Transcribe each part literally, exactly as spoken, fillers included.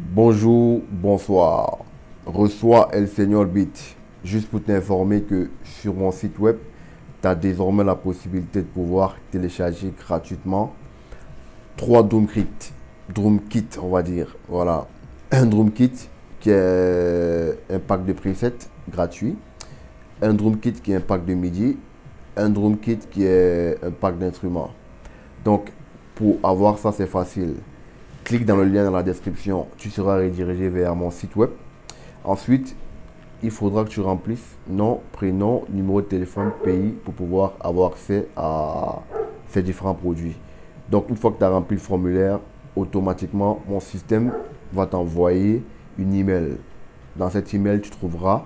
Bonjour, bonsoir. Reçois El Senior Beat. Juste pour t'informer que sur mon site web, tu as désormais la possibilité de pouvoir télécharger gratuitement trois Drum Kit. Drum Kit, on va dire. Voilà. Un Drum Kit qui est un pack de presets gratuit. Un Drum Kit qui est un pack de MIDI. Un Drum Kit qui est un pack d'instruments. Donc, pour avoir ça, c'est facile. Clique dans le lien dans la description, tu seras redirigé vers mon site web. Ensuite, il faudra que tu remplisses nom, prénom, numéro de téléphone, pays pour pouvoir avoir accès à ces différents produits. Donc, une fois que tu as rempli le formulaire, automatiquement, mon système va t'envoyer une email. Dans cet email, tu trouveras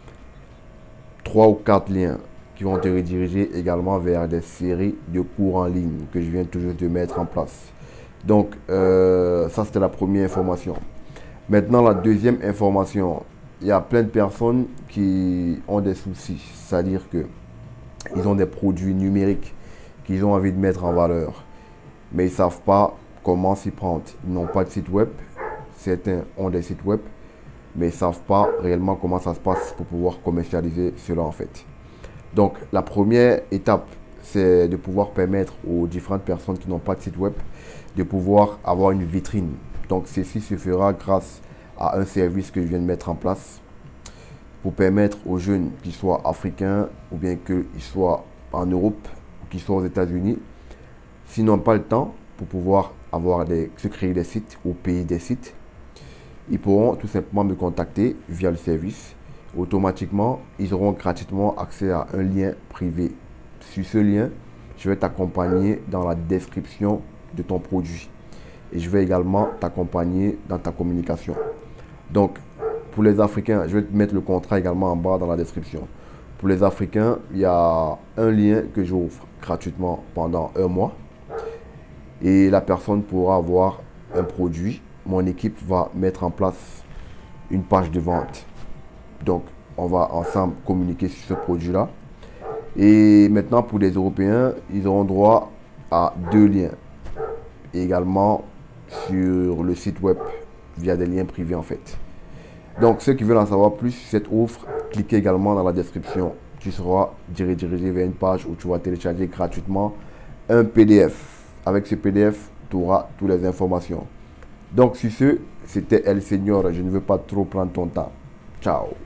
trois ou quatre liens qui vont te rediriger également vers des séries de cours en ligne que je viens toujours de mettre en place. Donc, euh, ça, c'était la première information. Maintenant, la deuxième information. Il y a plein de personnes qui ont des soucis. C'est-à-dire qu'ils ont des produits numériques qu'ils ont envie de mettre en valeur. Mais ils ne savent pas comment s'y prendre. Ils n'ont pas de site web. Certains ont des sites web. Mais ils ne savent pas réellement comment ça se passe pour pouvoir commercialiser cela en fait. Donc, la première étape, c'est de pouvoir permettre aux différentes personnes qui n'ont pas de site web de pouvoir avoir une vitrine. Donc, ceci se fera grâce à un service que je viens de mettre en place pour permettre aux jeunes, qu'ils soient africains ou bien qu'ils soient en Europe ou qu'ils soient aux États-Unis, s'ils n'ont pas le temps pour pouvoir avoir des, se créer des sites ou payer des sites, ils pourront tout simplement me contacter via le service. Automatiquement, ils auront gratuitement accès à un lien privé. Sur ce lien, je vais t'accompagner dans la description de ton produit. Et je vais également t'accompagner dans ta communication. Donc, pour les Africains, je vais te mettre le contrat également en bas dans la description. Pour les Africains, il y a un lien que j'offre gratuitement pendant un mois. Et la personne pourra avoir un produit. Mon équipe va mettre en place une page de vente. Donc, on va ensemble communiquer sur ce produit-là. Et maintenant, pour les Européens, ils auront droit à deux liens. Et également sur le site web via des liens privés en fait. Donc, ceux qui veulent en savoir plus sur cette offre, cliquez également dans la description. Tu seras dirigé vers une page où tu vas télécharger gratuitement un P D F. Avec ce P D F, tu auras toutes les informations. Donc, sur ce, c'était El Senior. Je ne veux pas trop prendre ton temps. Ciao.